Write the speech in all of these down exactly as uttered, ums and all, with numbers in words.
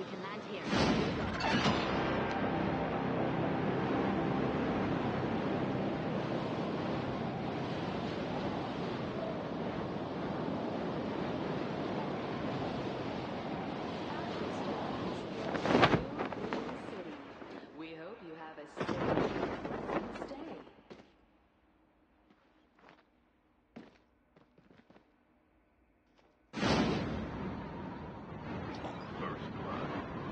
We can land here. We hope you have a safe and pleasant stay. First blood.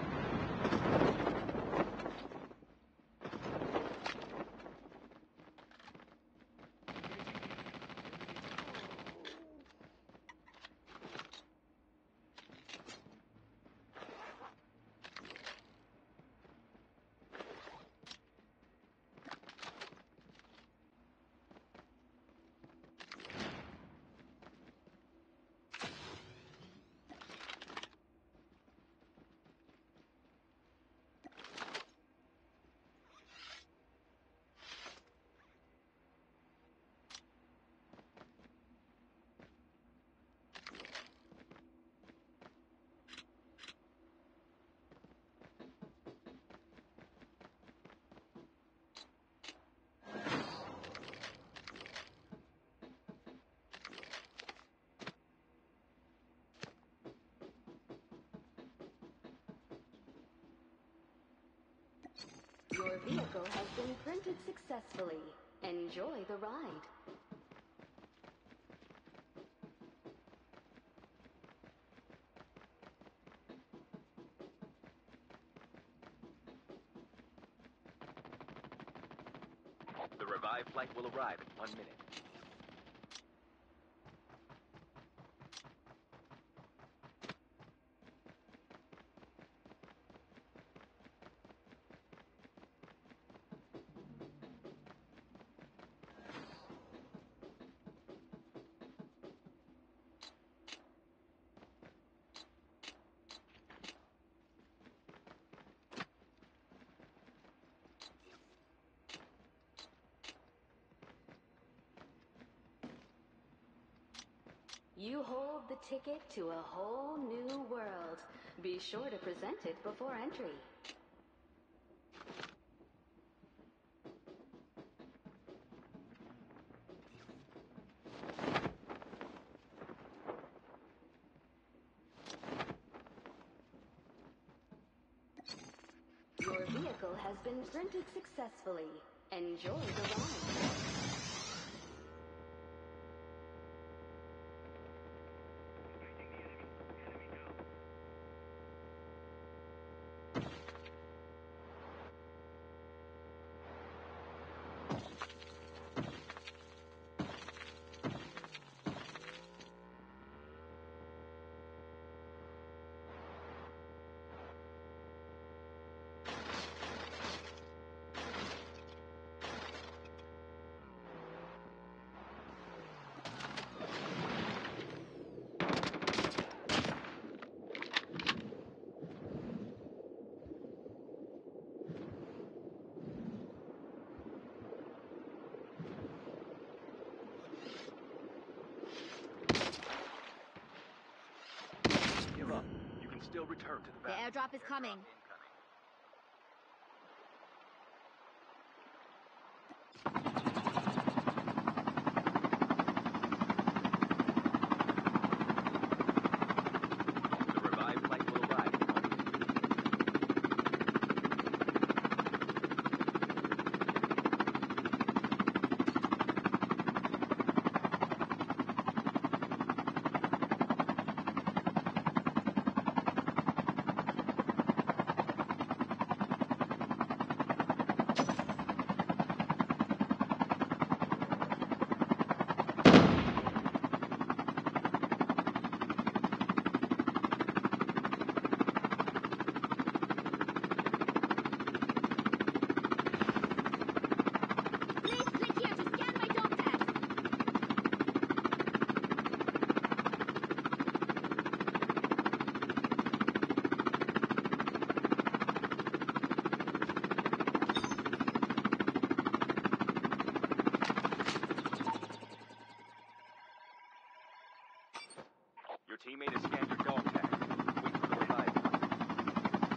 Your vehicle has been printed successfully. Enjoy the ride. The revived flight will arrive in one minute. You hold the ticket to a whole new world. Be sure to present it before entry. Your vehicle has been printed successfully. Enjoy the ride. Give up. You can still return to the The battle. airdrop is coming. The revived flight will arrive in one minute. Please click here to scan my dog tags. Your teammate has scanned your dog tag. Wait for the revived flight.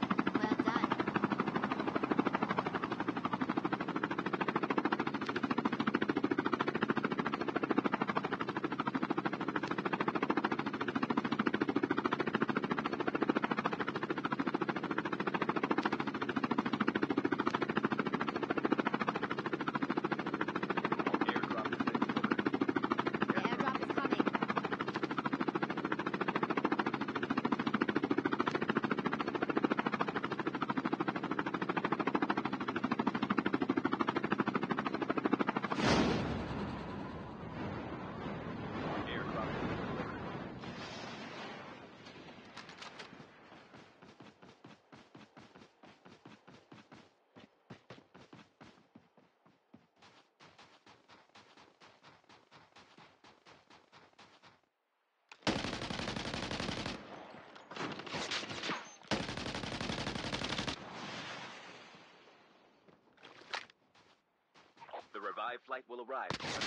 flight will arrive.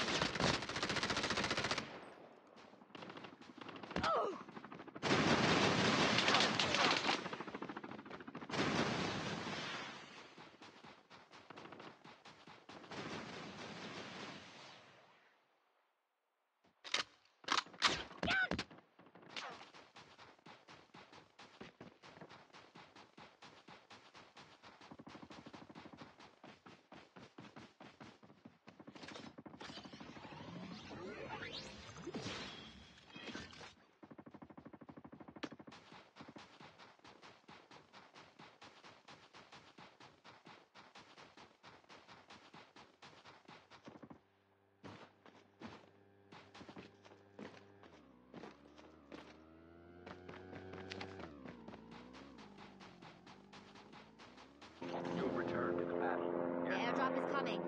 Oh! You'll return to the battle. The airdrop is coming.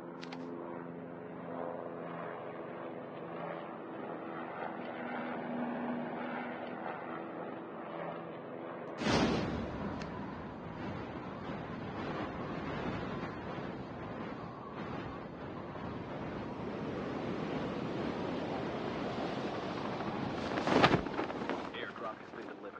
Airdrop has been delivered.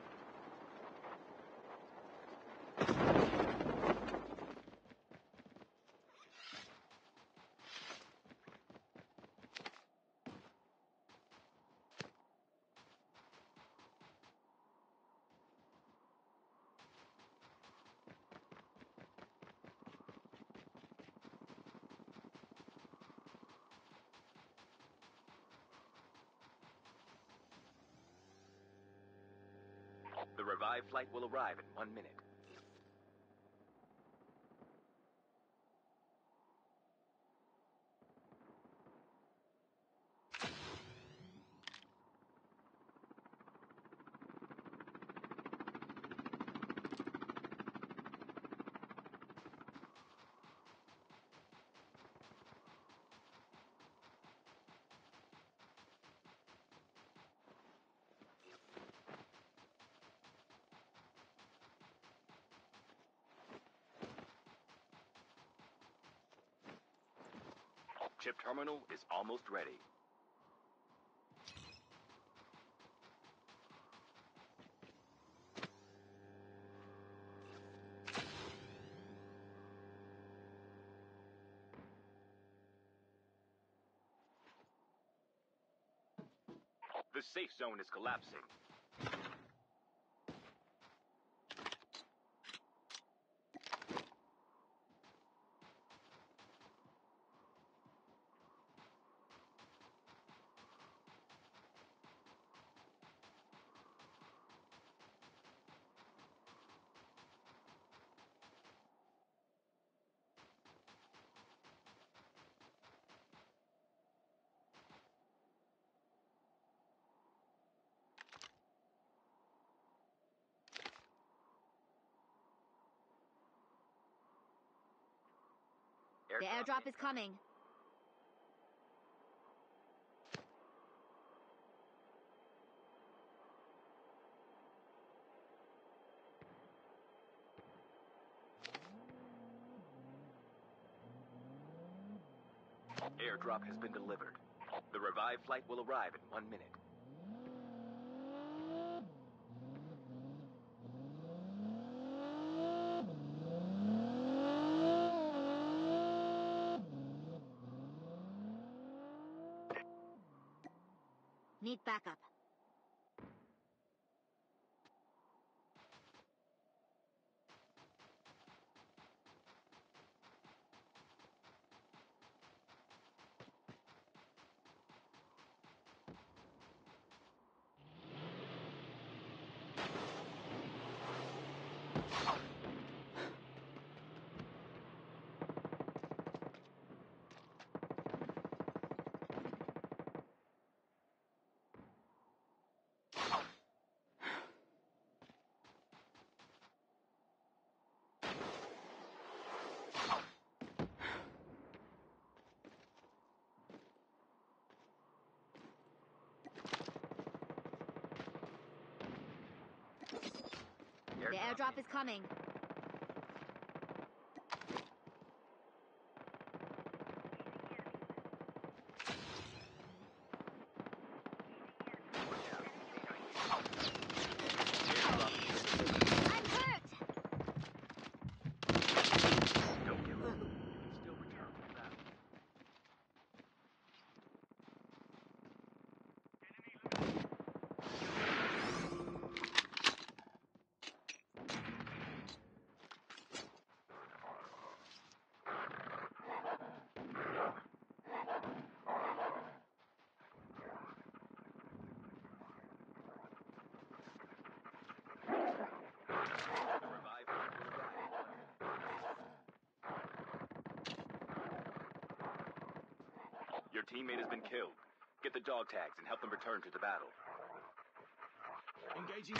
The revived flight will arrive in one minute. Chip terminal is almost ready. The safe zone is collapsing. The airdrop is coming. Airdrop has been delivered. The revived flight will arrive in one minute. Need backup. The airdrop is coming. teammate has been killed. Get the dog tags and help them return to the battle. Engaging.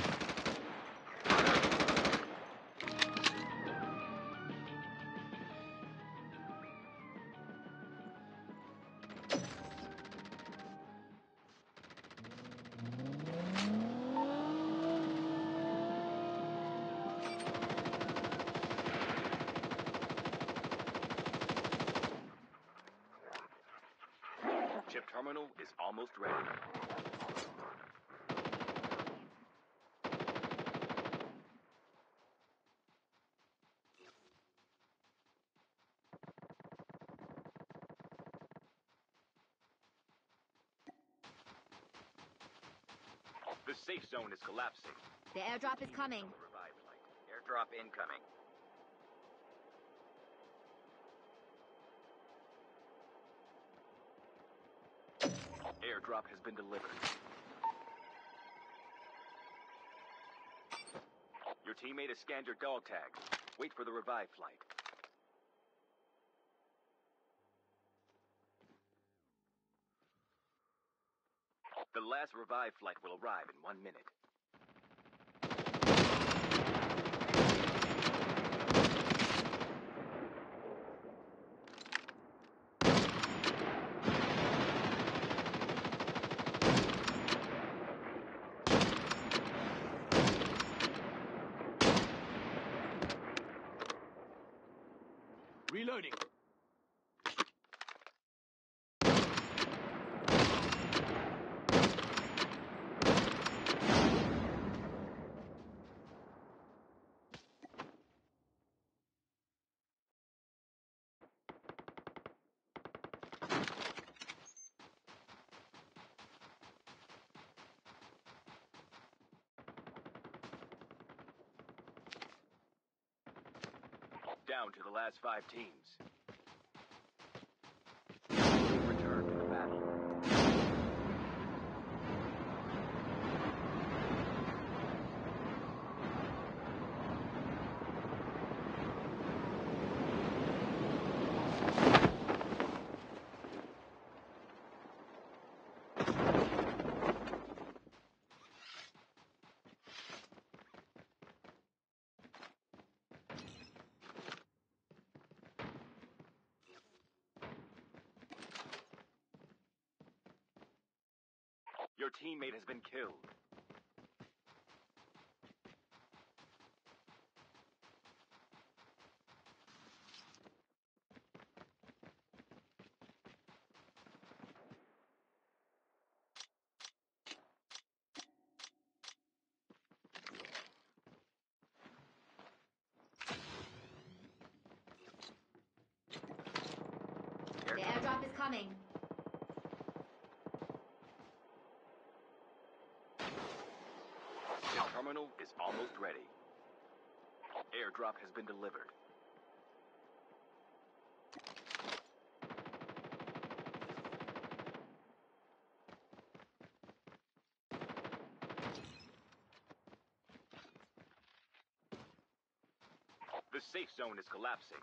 Chip terminal is almost ready. The safe zone is collapsing. The airdrop is coming. Revive flight. Airdrop incoming. Airdrop has been delivered. Your teammate has scanned your dog tags. Wait for the revive flight. The last revive flight will arrive in one minute. Reloading. Down to the last five teams. Return to the battle. Your teammate has been killed. The airdrop is coming. The terminal is almost ready. Airdrop has been delivered. The safe zone is collapsing.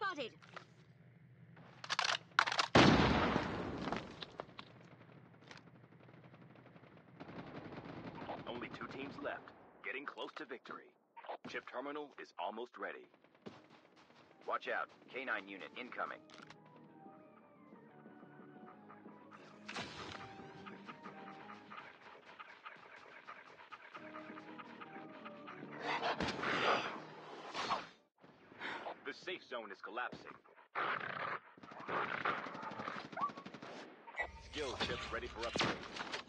spotted. Only two teams left, getting close to victory. Chip terminal is almost ready. Watch out. K nine unit incoming. The safe zone is collapsing. Skill chips ready for upgrade.